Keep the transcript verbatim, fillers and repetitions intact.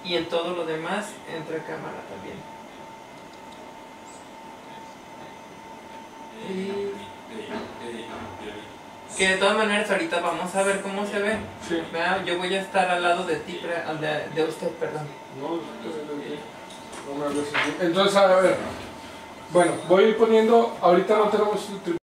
y en todo lo demás entra cámara también. Y que de todas maneras ahorita vamos a ver cómo se ve. Sí. Yo voy a estar al lado de ti, de, de usted, perdón. No, no me hables así. Entonces, a ver, bueno, voy a ir poniendo, ahorita no tenemos